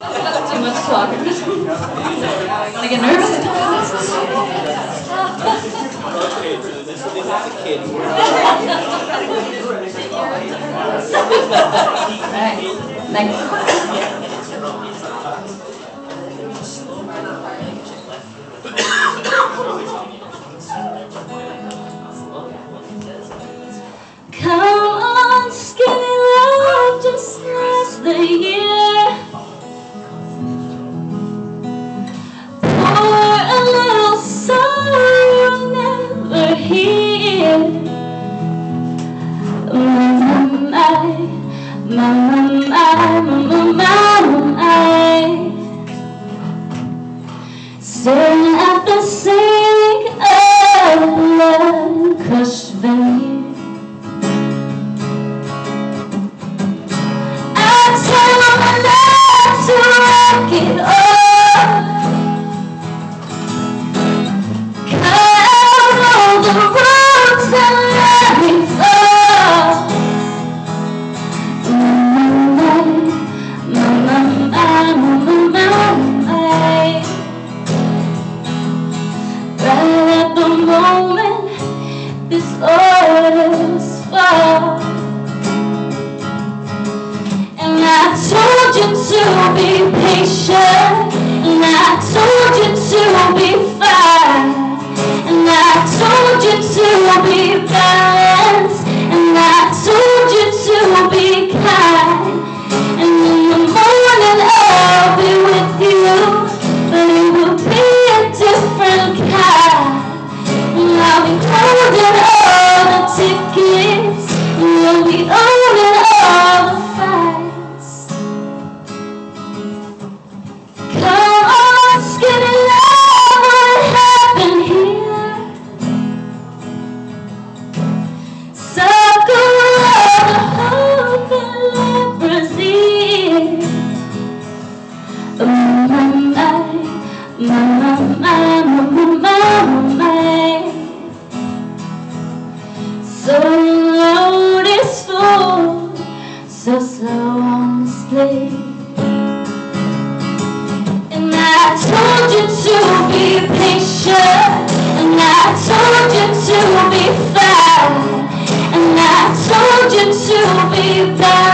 Too much talking. Wanna get nervous? Okay, so this is a kid. Alright, next. Come on, skinny love, just last the year. Pour a little sorrow never hear. Staring at the sink of blood-crushed veneer. I tell my love to rock it all. Cut out all the roads that let me fall. Right at the moment this orders fall, and I told you to be patient, and I told you to be fine, and I told you to be balanced, and I told you to be kind. And in the morning I'll be with you, but it will be a different kind. And I'll be holding all the tickets, and you'll be owning all the fights. Come on, skinny love, what happened here? Sucker of the hope and leprosy. So load is full, so slow on this plate. And I told you to be patient, and I told you to be fine, and I told you to be bad.